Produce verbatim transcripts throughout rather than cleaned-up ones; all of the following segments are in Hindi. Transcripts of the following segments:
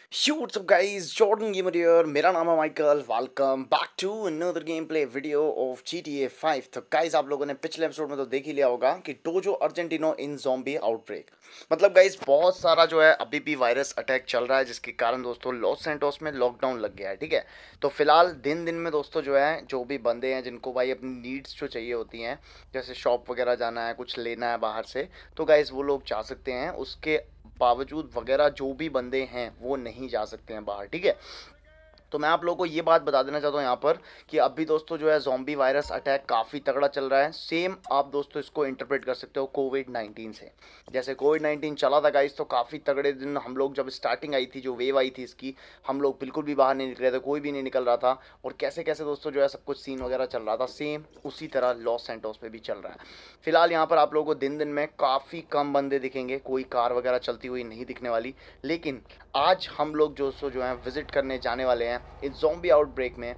What's up guys, Jordan Gamer here. मेरा नाम है Michael. Welcome back to another game play video of G T A five. तो गाइज आप लोगों ने पिछले एपिसोड में तो देख ही लिया होगा कि Dojo Argentino in zombie outbreak. मतलब गाइज बहुत सारा जो है अभी भी वायरस अटैक चल रहा है, जिसके कारण दोस्तों लॉस सैंटोस में लॉकडाउन लग गया है. ठीक है, तो फिलहाल दिन दिन में दोस्तों जो है जो भी बंदे हैं जिनको भाई अपनी नीड्स जो चाहिए होती हैं, जैसे शॉप वगैरह जाना है, कुछ लेना है बाहर से, तो गाइज वो लोग जा सकते हैं. उसके बावजूद वगैरह जो भी बंदे हैं वो नहीं जा सकते हैं बाहर. ठीक है, तो मैं आप लोगों को ये बात बता देना चाहता हूँ यहाँ पर कि अभी दोस्तों जो है ज़ॉम्बी वायरस अटैक काफ़ी तगड़ा चल रहा है. सेम आप दोस्तों इसको इंटरप्रेट कर सकते हो कोविड नाइन्टीन से. जैसे कोविड नाइन्टीन चला था गाइस, तो काफ़ी तगड़े दिन हम लोग जब स्टार्टिंग आई थी, जो वेव आई थी इसकी, हम लोग बिल्कुल भी बाहर नहीं निकले थे, कोई भी नहीं निकल रहा था. और कैसे कैसे दोस्तों जो है सब कुछ सीन वगैरह चल रहा था, सेम उसी तरह लॉस सैंटोस पे भी चल रहा है. फिलहाल यहाँ पर आप लोगों को दिन दिन में काफ़ी कम बंदे दिखेंगे, कोई कार वगैरह चलती हुई नहीं दिखने वाली. लेकिन आज हम लोग जो सो जो है विजिट करने जाने वाले हैं इस ज़ॉम्बी आउटब्रेक में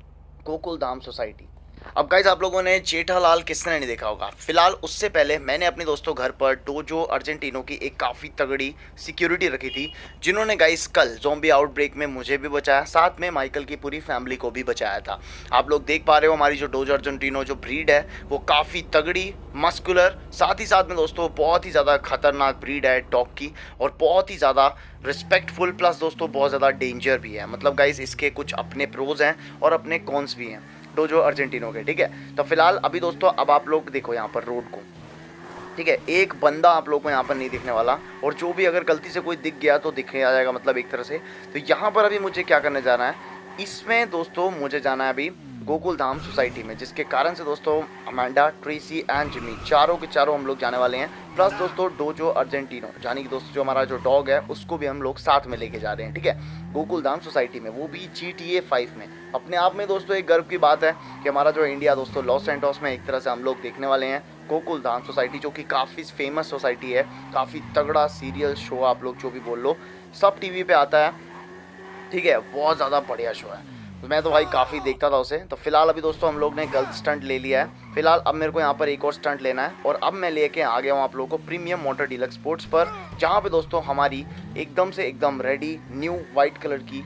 गोकुलधाम सोसाइटी. अब गाइज आप लोगों ने जेठालाल किसने नहीं देखा होगा. फिलहाल उससे पहले मैंने अपने दोस्तों घर पर डोजो अर्जेंटिनो की एक काफ़ी तगड़ी सिक्योरिटी रखी थी, जिन्होंने गाइज कल ज़ॉम्बी आउटब्रेक में मुझे भी बचाया, साथ में माइकल की पूरी फैमिली को भी बचाया था. आप लोग देख पा रहे हो हमारी जो डोजो अर्जेंटिनो जो ब्रीड है वो काफ़ी तगड़ी, मस्कुलर, साथ ही साथ में दोस्तों बहुत ही ज़्यादा खतरनाक ब्रीड है डॉग की, और बहुत ही ज़्यादा रिस्पेक्टफुल, प्लस दोस्तों बहुत ज़्यादा डेंजर भी है. मतलब गाइज इसके कुछ अपने प्रोज हैं और अपने कॉन्स भी हैं डोजो अर्जेंटिनो के. ठीक है, तो फिलहाल अभी दोस्तों अब आप लोग देखो यहाँ पर रोड को. ठीक है, एक बंदा आप लोग को यहाँ पर नहीं दिखने वाला, और जो भी अगर गलती से कोई दिख गया तो दिखने आ जाएगा, मतलब एक तरह से. तो यहाँ पर अभी मुझे क्या करने जाना है, इसमें दोस्तों मुझे जाना है अभी गोकुलधाम सोसाइटी में, जिसके कारण से दोस्तों अमांडा, ट्रेसी एंड जिमी चारों के चारों हम लोग जाने वाले हैं. प्लस दोस्तों डोजो अर्जेंटिनो यानी कि दोस्तों जो हमारा जो डॉग है उसको भी हम लोग साथ में लेके जा रहे हैं. ठीक है, गोकुलधाम सोसाइटी में, वो भी जी टी ए फाइव में. अपने आप में दोस्तों एक गर्व की बात है कि हमारा जो इंडिया दोस्तों लॉस सैंटोस में एक तरह से हम लोग देखने वाले हैं गोकुलधाम सोसाइटी, जो कि काफ़ी फेमस सोसाइटी है. काफ़ी तगड़ा सीरियल शो आप लोग जो भी बोल लो, सब टीवी पे आता है. ठीक है, बहुत ज़्यादा बढ़िया शो है, तो मैं तो भाई काफ़ी देखता था उसे. तो फिलहाल अभी दोस्तों हम लोग ने गलत स्टंट ले लिया है. फिलहाल अब मेरे को यहाँ पर एक और स्टंट लेना है, और अब मैं लेके आ गया हूँ आप लोगों को प्रीमियम मोटर डीलक्स स्पोर्ट्स पर, जहाँ पे दोस्तों हमारी एकदम से एकदम रेडी न्यू वाइट कलर की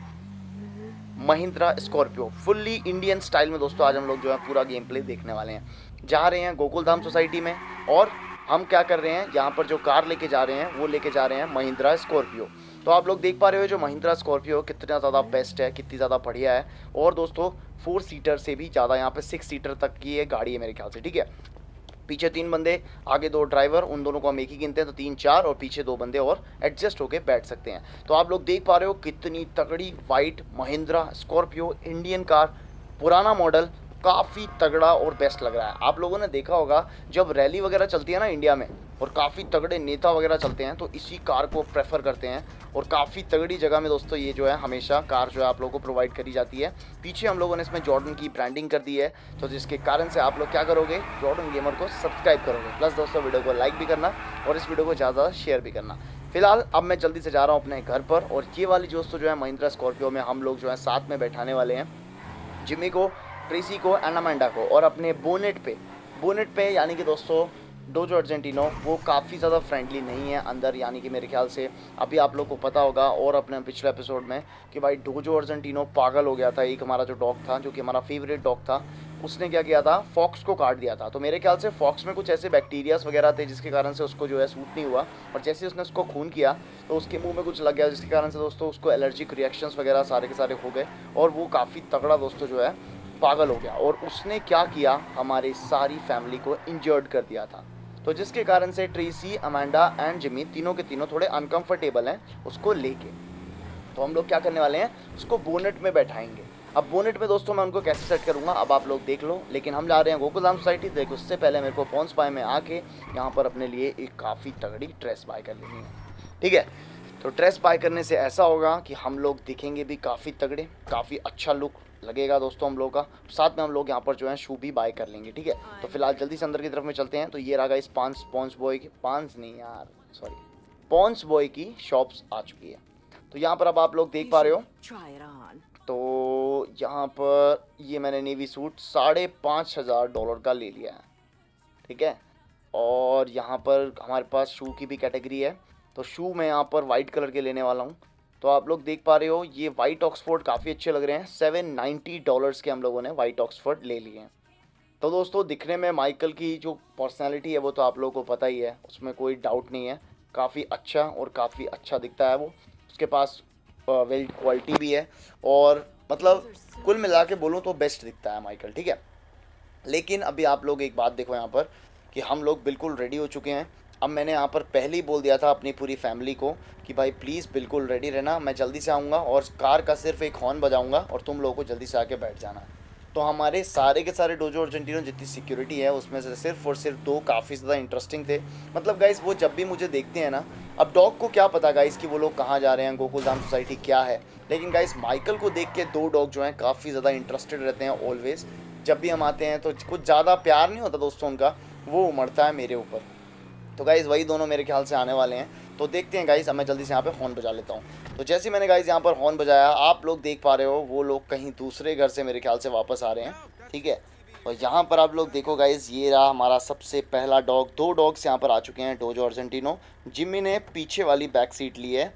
Mahindra Scorpio fully Indian style में दोस्तों आज हम लोग जो है पूरा गेम प्ले देखने वाले हैं. जा रहे हैं गोकुलधाम सोसाइटी में, और हम क्या कर रहे हैं यहाँ पर जो कार लेके जा रहे हैं वो लेके जा रहे हैं महिंद्रा स्कॉर्पियो. तो आप लोग देख पा रहे हो जो महिंद्रा स्कॉर्पियो कितना ज़्यादा बेस्ट है, कितनी ज़्यादा बढ़िया है. और दोस्तों फोर सीटर से भी ज़्यादा यहाँ पे सिक्स सीटर तक की ये गाड़ी है मेरे ख्याल से. ठीक है, पीछे तीन बंदे, आगे दो ड्राइवर, उन दोनों को हम एक ही गिनते हैं, तो तीन चार, और पीछे दो बंदे और एडजस्ट होके बैठ सकते हैं. तो आप लोग देख पा रहे हो कितनी तगड़ी white Mahindra Scorpio Indian car, पुराना मॉडल, काफ़ी तगड़ा और बेस्ट लग रहा है. आप लोगों ने देखा होगा जब रैली वगैरह चलती है ना इंडिया में, और काफ़ी तगड़े नेता वगैरह चलते हैं, तो इसी कार को प्रेफर करते हैं. और काफ़ी तगड़ी जगह में दोस्तों ये जो है हमेशा कार जो है आप लोगों को प्रोवाइड करी जाती है. पीछे हम लोगों ने इसमें जॉर्डन की ब्रांडिंग कर दी है, तो जिसके कारण से आप लोग क्या करोगे, जॉर्डन गेमर को सब्सक्राइब करोगे, प्लस दोस्तों वीडियो को लाइक भी करना और इस वीडियो को ज़्यादा ज़्यादा शेयर भी करना. फिलहाल अब मैं जल्दी से जा रहा हूँ अपने घर पर, और ये वाली दोस्तों जो है महिंद्रा स्कॉर्पियो में हम लोग जो है साथ में बैठाने वाले हैं जिमी को, ट्रेसी को एंड अमांडा को. और अपने बोनेट पे बोनेट पे यानी कि दोस्तों डोजो अर्जेंटिनो वो काफ़ी ज़्यादा फ्रेंडली नहीं है अंदर, यानी कि मेरे ख्याल से अभी आप लोग को पता होगा और अपने पिछले एपिसोड में कि भाई डोजो अर्जेंटिनो पागल हो गया था. एक हमारा जो डॉग था जो कि हमारा फेवरेट डॉग था, उसने क्या किया था, फॉक्स को काट दिया था. तो मेरे ख्याल से फॉक्स में कुछ ऐसे बैक्टीरियाज वगैरह थे जिसके कारण से उसको जो है सूट नहीं हुआ, और जैसे उसने उसको खून किया तो उसके मुंह में कुछ लग गया, जिसके कारण से दोस्तों उसको एलर्जिक रिएक्शंस वगैरह सारे के सारे हो गए, और वो काफ़ी तगड़ा दोस्तों जो है पागल हो गया. और उसने क्या किया, हमारी सारी फैमिली को इंजर्ड कर दिया था. तो जिसके कारण से ट्रेसी, अमांडा एंड जिमी तीनों के तीनों थोड़े अनकंफर्टेबल हैं उसको लेके. तो हम लोग क्या करने वाले हैं, उसको बोनेट में बैठाएंगे. अब बोनेट में दोस्तों मैं उनको कैसे सेट करूंगा अब आप लोग देख लो, लेकिन हम जा रहे हैं गोकुलधाम सोसाइटी. देखो उससे पहले मेरे को पॉन्स पाए में आके यहाँ पर अपने लिए एक काफ़ी तगड़ी ड्रेस बाय कर लेनी है. ठीक है, तो ड्रेस बाय करने से ऐसा होगा कि हम लोग दिखेंगे भी काफ़ी तगड़े, काफ़ी अच्छा लुक लगेगा दोस्तों हम लोग का. साथ में हम लोग यहाँ पर जो है शू भी बाय कर लेंगे. ठीक है, तो फिलहाल जल्दी से अंदर की तरफ में चलते हैं. तो ये रहा इस पांच पॉन्स बॉय की, पांच नहीं यार सॉरी पॉन्स बॉय की शॉप्स आ चुकी है. तो यहाँ पर अब आप लोग देख पा रहे हो, तो यहाँ पर ये मैंने नेवी सूट साढ़े पाँच हज़ार डॉलर का ले लिया है. ठीक है, और यहाँ पर हमारे पास शू की भी कैटेगरी है, तो शू मैं यहाँ पर वाइट कलर के लेने वाला हूँ. तो आप लोग देख पा रहे हो ये वाइट ऑक्सफोर्ड काफ़ी अच्छे लग रहे हैं। सेवन नाइन्टी डॉलर्स के हम लोगों ने वाइट ऑक्सफोर्ड ले लिए हैं। तो दोस्तों दिखने में माइकल की जो पर्सनैलिटी है वो तो आप लोगों को पता ही है, उसमें कोई डाउट नहीं है। काफ़ी अच्छा और काफ़ी अच्छा दिखता है वो। उसके पास वेल्ड क्वालिटी भी है और मतलब कुल मिला के बोलूँ तो बेस्ट दिखता है माइकल, ठीक है। लेकिन अभी आप लोग एक बात देखो यहाँ पर कि हम लोग बिल्कुल रेडी हो चुके हैं। अब मैंने यहाँ पर पहले ही बोल दिया था अपनी पूरी फैमिली को कि भाई प्लीज़ बिल्कुल रेडी रहना, मैं जल्दी से आऊँगा और कार का सिर्फ एक हॉर्न बजाऊँगा और तुम लोगों को जल्दी से आके बैठ जाना। तो हमारे सारे के सारे डोजो अर्जेंटिनो जितनी सिक्योरिटी है उसमें से सिर्फ और सिर्फ दो काफ़ी ज़्यादा इंटरेस्टिंग थे। मतलब गाइस वो जब भी मुझे देखते हैं ना, अब डॉग को क्या पता गाइस कि वो लोग कहाँ जा रहे हैं, गोकुलधाम सोसाइटी क्या है, लेकिन गाइस माइकल को देख के दो डॉग जो हैं काफ़ी ज़्यादा इंटरेस्टेड रहते हैं ऑलवेज़। जब भी हम आते हैं तो कुछ ज़्यादा प्यार नहीं होता दोस्तों उनका, वो उमड़ता है मेरे ऊपर। तो गाइज़ वही दोनों मेरे ख्याल से आने वाले हैं, तो देखते हैं गाइज़। अब मैं जल्दी से यहाँ पे हॉर्न बजा लेता हूँ। तो जैसे मैंने गाइज़ यहाँ पर हॉर्न बजाया, आप लोग देख पा रहे हो वो लोग कहीं दूसरे घर से मेरे ख्याल से वापस आ रहे हैं, ठीक है। और यहाँ पर आप लोग देखो गाइज़, ये रहा हमारा सबसे पहला डॉग। दो डॉग्स यहाँ पर आ चुके हैं डोजो अर्जेंटिनो। जिम्मी ने पीछे वाली बैक सीट ली है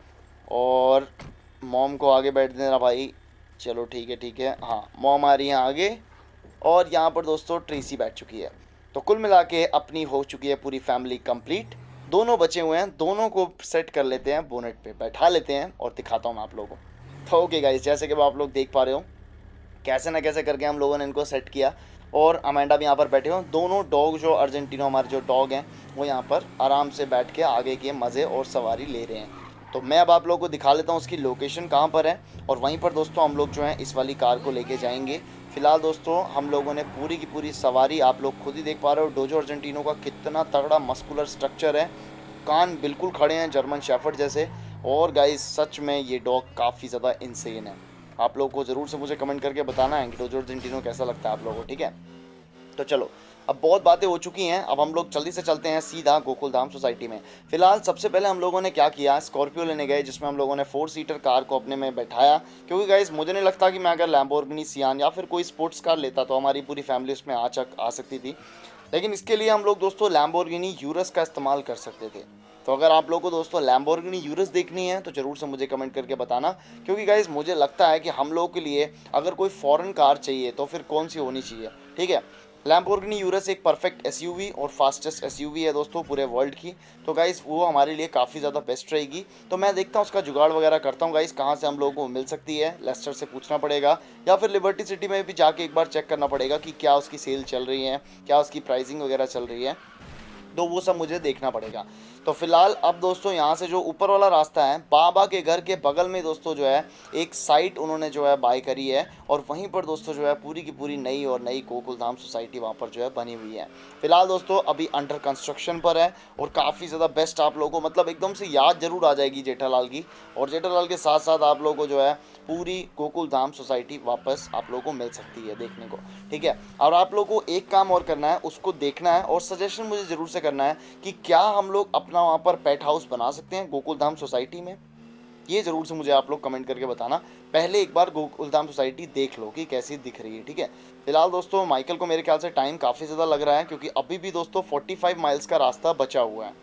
और मॉम को आगे बैठ देना भाई। चलो ठीक है ठीक है, हाँ मॉम आ रही है आगे और यहाँ पर दोस्तों ट्रेसी बैठ चुकी है। तो कुल मिला के अपनी हो चुकी है पूरी फैमिली कंप्लीट। दोनों बचे हुए हैं, दोनों को सेट कर लेते हैं, बोनेट पे बैठा लेते हैं और दिखाता हूँ मैं आप लोगों को। तो ओके गाइस, जैसे कि आप लोग देख पा रहे हो कैसे ना कैसे करके हम लोगों ने इनको सेट किया और अमेंडा भी यहाँ पर बैठे हो। दोनों डॉग जो अर्जेंटिनो हमारे जो डॉग हैं वो यहाँ पर आराम से बैठ के आगे के मज़े और सवारी ले रहे हैं। तो मैं अब आप लोगों को दिखा लेता हूँ उसकी लोकेशन कहाँ पर है और वहीं पर दोस्तों हम लोग जो हैं इस वाली कार को लेके जाएंगे। फिलहाल दोस्तों हम लोगों ने पूरी की पूरी सवारी, आप लोग खुद ही देख पा रहे हो डोजो अर्जेंटिनो का कितना तगड़ा मस्कुलर स्ट्रक्चर है, कान बिल्कुल खड़े हैं जर्मन शेफर्ड जैसे। और गाइस सच में ये डॉग काफ़ी ज़्यादा इंसेन है। आप लोग को ज़रूर से मुझे कमेंट करके बताना है कि डोजो अर्जेंटिनो कैसा लगता है आप लोगों को, ठीक है। तो चलो अब बहुत बातें हो चुकी हैं, अब हम लोग जल्दी से चलते हैं सीधा गोकुलधाम सोसाइटी में। फिलहाल सबसे पहले हम लोगों ने क्या किया, स्कॉर्पियो लेने गए जिसमें हम लोगों ने फोर सीटर कार को अपने में बैठाया, क्योंकि गाइस मुझे नहीं लगता कि मैं अगर लैम्बोर्गिनी सियान या फिर कोई स्पोर्ट्स कार लेता तो हमारी पूरी फैमिली उसमें आ चक आ सकती थी। लेकिन इसके लिए हम लोग दोस्तों लैम्बोर्गिनी यूरस का इस्तेमाल कर सकते थे। तो अगर आप लोगों को दोस्तों लैम्बोर्गिनी यूरस देखनी है तो ज़रूर से मुझे कमेंट करके बताना, क्योंकि गाइस मुझे लगता है कि हम लोगों के लिए अगर कोई फॉरेन कार चाहिए तो फिर कौन सी होनी चाहिए, ठीक है। लैम्बोर्गिनी यूरस एक परफेक्ट एसयूवी और फास्टेस्ट एसयूवी है दोस्तों पूरे वर्ल्ड की। तो गाइस वो हमारे लिए काफ़ी ज़्यादा बेस्ट रहेगी। तो मैं देखता हूँ उसका जुगाड़ वगैरह करता हूँ गाइस, कहाँ से हम लोगों को मिल सकती है। लेस्टर से पूछना पड़ेगा या फिर लिबर्टी सिटी में भी जाके एक बार चेक करना पड़ेगा कि क्या उसकी सेल चल रही है, क्या उसकी प्राइसिंग वगैरह चल रही है, तो वो सब मुझे देखना पड़ेगा। तो फिलहाल अब दोस्तों यहाँ से जो ऊपर वाला रास्ता है, बाबा के घर के बगल में दोस्तों जो है एक साइट उन्होंने जो है बाय करी है और वहीं पर दोस्तों जो है पूरी की पूरी नई और नई गोकुलधाम सोसाइटी वहाँ पर जो है बनी हुई है। फिलहाल दोस्तों अभी अंडर कंस्ट्रक्शन पर है और काफ़ी ज़्यादा बेस्ट, आप लोगों को मतलब एकदम से याद जरूर आ जाएगी जेठालाल की। और जेठालाल के साथ साथ आप लोगों को जो है पूरी गोकुलधाम सोसाइटी वापस आप लोगों को मिल सकती है देखने को, ठीक है। और आप लोगों को एक काम और करना है, उसको देखना है और सजेशन मुझे ज़रूर से करना है कि क्या हम लोग अपना वहाँ पर पेट हाउस बना सकते हैं गोकुलधाम सोसाइटी में। ये ज़रूर से मुझे आप लोग कमेंट करके बताना। पहले एक बार गोकुलधाम सोसाइटी देख लो कि कैसी दिख रही है, ठीक है। फिलहाल दोस्तों माइकल को मेरे ख्याल से टाइम काफ़ी ज़्यादा लग रहा है, क्योंकि अभी भी दोस्तों पैंतालीस माइल्स का रास्ता बचा हुआ है।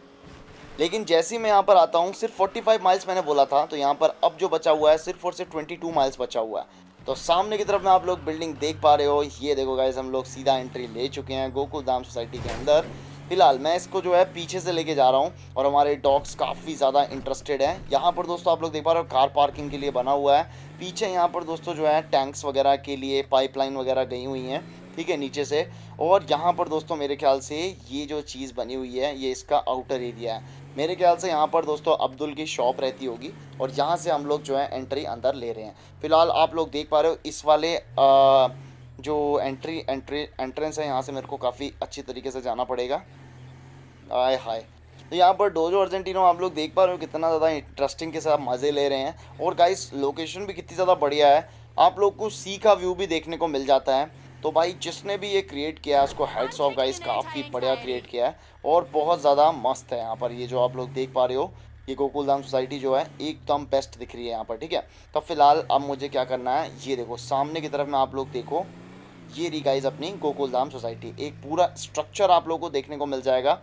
लेकिन जैसे ही मैं यहाँ पर आता हूँ, सिर्फ पैंतालीस माइल्स मैंने बोला था, तो यहाँ पर अब जो बचा हुआ है सिर्फ और सिर्फ बाईस माइल्स बचा हुआ है। तो सामने की तरफ में आप लोग बिल्डिंग देख पा रहे हो, ये देखो गाइस हम लोग सीधा एंट्री ले चुके हैं गोकुलधाम सोसाइटी के अंदर। फिलहाल मैं इसको जो है पीछे से लेके जा रहा हूँ और हमारे डॉग्स काफ़ी ज़्यादा इंटरेस्टेड हैं। यहाँ पर दोस्तों आप लोग देख पा रहे हो कार पार्किंग के लिए बना हुआ है। पीछे यहाँ पर दोस्तों जो है टैंक्स वगैरह के लिए पाइपलाइन वगैरह गई हुई हैं, ठीक है, नीचे से। और यहाँ पर दोस्तों मेरे ख्याल से ये जो चीज़ बनी हुई है ये इसका आउटर एरिया है। मेरे ख्याल से यहाँ पर दोस्तों अब्दुल की शॉप रहती होगी और यहाँ से हम लोग जो है एंट्री अंदर ले रहे हैं। फिलहाल आप लोग देख पा रहे हो इस वाले आ, जो एंट्री एंट्री एंट्रेंस है, यहाँ से मेरे को काफ़ी अच्छी तरीके से जाना पड़ेगा। आय हाय, तो यहाँ पर डोजो अर्जेंटिनो आप लोग देख पा रहे हो कितना ज़्यादा इंटरेस्टिंग के साथ मज़े ले रहे हैं। और गाइस लोकेशन भी कितनी ज़्यादा बढ़िया है, आप लोग को सी का व्यू भी देखने को मिल जाता है। तो भाई जिसने भी ये क्रिएट किया है उसको हेड्स ऑफ गाइस, काफ़ी बढ़िया क्रिएट किया है और बहुत ज़्यादा मस्त है। यहाँ पर ये जो आप लोग देख पा रहे हो ये गोकुलधाम सोसाइटी जो है एकदम बेस्ट दिख रही है यहाँ पर, ठीक है। तो फिलहाल अब मुझे क्या करना है, ये देखो सामने की तरफ में आप लोग देखो, ये रही गाइस अपनी गोकुलधाम सोसाइटी। एक पूरा स्ट्रक्चर आप लोगों को देखने को मिल जाएगा,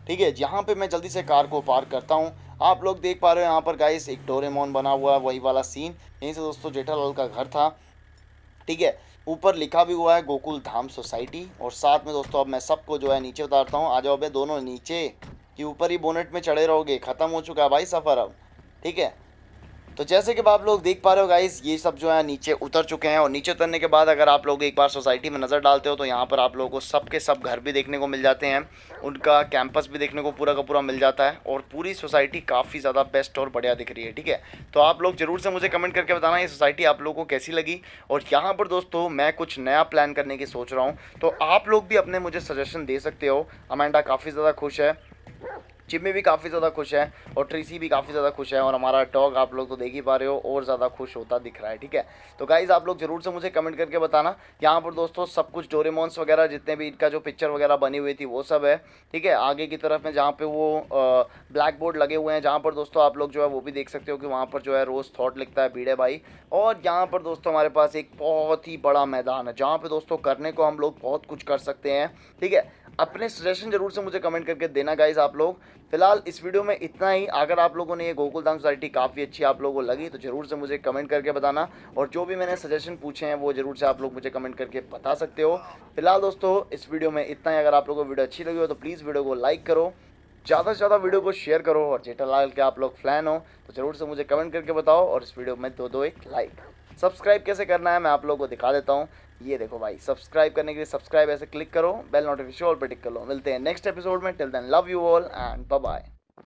ठीक है, यहाँ पे मैं जल्दी से कार को पार्क करता हूँ। आप लोग देख पा रहे हो यहाँ पर गाइस एक डोरेमोन बना हुआ है, वही वाला सीन। यहीं से दोस्तों जेठालाल का घर था, ठीक है। ऊपर लिखा भी हुआ है गोकुल धाम सोसाइटी। और साथ में दोस्तों अब मैं सबको जो है नीचे उतारता हूँ। आ जाओ बे दोनों नीचे, कि ऊपर ही बोनेट में चढ़े रहोगे, ख़त्म हो चुका है भाई सफ़र अब, ठीक है। तो जैसे कि आप लोग देख पा रहे हो गाइस, ये सब जो है नीचे उतर चुके हैं। और नीचे उतरने के बाद अगर आप लोग एक बार सोसाइटी में नज़र डालते हो तो यहाँ पर आप लोगों को सब के सब घर भी देखने को मिल जाते हैं, उनका कैंपस भी देखने को पूरा का पूरा मिल जाता है। और पूरी सोसाइटी काफ़ी ज़्यादा बेस्ट और बढ़िया दिख रही है, ठीक है। तो आप लोग ज़रूर से मुझे कमेंट करके बताना ये सोसाइटी आप लोगों को कैसी लगी। और यहाँ पर दोस्तों मैं कुछ नया प्लान करने की सोच रहा हूँ, तो आप लोग भी अपने मुझे सजेशन दे सकते हो। अमांडा काफ़ी ज़्यादा खुश है, जिम्मी भी काफ़ी ज़्यादा खुश है, और ट्रीसी भी काफ़ी ज़्यादा खुश है, और हमारा डॉग आप लोग तो देख ही पा रहे हो और ज़्यादा खुश होता दिख रहा है, ठीक है। तो गाइज़ आप लोग ज़रूर से मुझे कमेंट करके बताना। यहाँ पर दोस्तों सब कुछ डोरेमोन्स वगैरह जितने भी इनका जो पिक्चर वगैरह बनी हुई थी वो सब है, ठीक है। आगे की तरफ में जहाँ पे वो ब्लैक बोर्ड लगे हुए हैं, जहाँ पर दोस्तों आप लोग जो है वो भी देख सकते हो कि वहाँ पर जो है रोज़ थॉट लिखता है भिड़े भाई। और यहाँ पर दोस्तों हमारे पास एक बहुत ही बड़ा मैदान है, जहाँ पर दोस्तों करने को हम लोग बहुत कुछ कर सकते हैं, ठीक है। अपने सजेशन जरूर से मुझे कमेंट करके देना गाइस आप लोग। फिलहाल इस वीडियो में इतना ही। अगर आप लोगों ने ये गोकुल धाम सोसाइटी काफ़ी अच्छी आप लोगों को लगी तो ज़रूर से मुझे कमेंट करके बताना। और जो भी मैंने सजेशन पूछे हैं वो ज़रूर से आप लोग मुझे कमेंट करके बता सकते हो। फिलहाल दोस्तों इस वीडियो में इतना ही। अगर आप लोगों को वीडियो अच्छी लगी हो तो प्लीज़ वीडियो को लाइक करो, ज़्यादा से ज़्यादा वीडियो को शेयर करो। और जेठालाल के आप लोग फैन हो तो ज़रूर से मुझे कमेंट करके बताओ। और इस वीडियो में दो दो एक लाइक। सब्सक्राइब कैसे करना है मैं आप लोगों को दिखा देता हूँ। ये देखो भाई, सब्सक्राइब करने के लिए सब्सक्राइब ऐसे क्लिक करो, बेल नोटिफिकेशन ऑल पे टिक कर लो। मिलते हैं नेक्स्ट एपिसोड में। Till then love you all and bye bye.